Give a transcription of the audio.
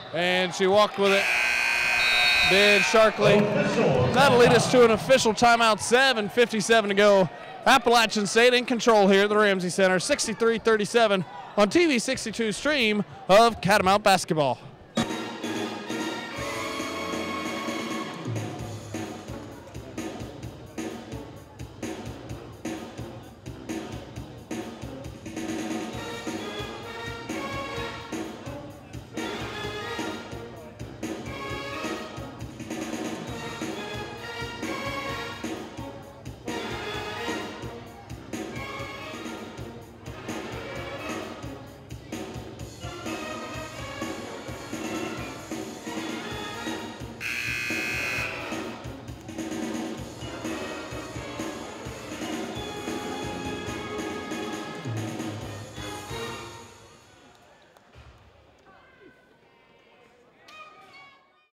And she walked with it. Did Sharkley. That'll lead us to an official timeout. 7:57 to go. Appalachian State in control here at the Ramsey Center. 63-37 on TV 62 stream of Catamount basketball.